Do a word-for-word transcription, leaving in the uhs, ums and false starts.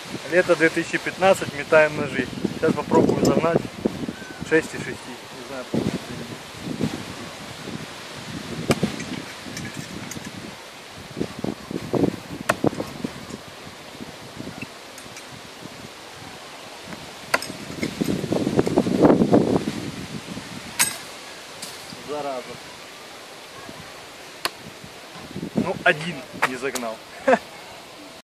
Лето две тысячи пятнадцать, метаем ножи. Сейчас попробую загнать шесть и шесть. Не знаю, получится или нет. Зараза. Ну, один не загнал.